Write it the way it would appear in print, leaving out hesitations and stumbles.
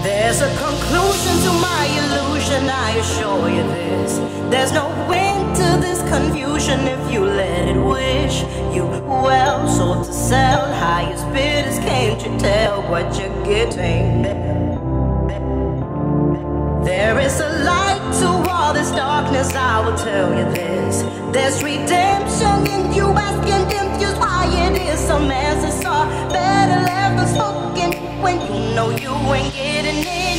There's a conclusion to my illusion, I assure you this. There's no end to this confusion if you let it wish you well. Sold to sell, highest bidders, can't you tell what you're getting? There is a light to all this darkness, I will tell you this. There's redemption in you asking confused why it is some answers are better left unspoken when you know you ain't getting it.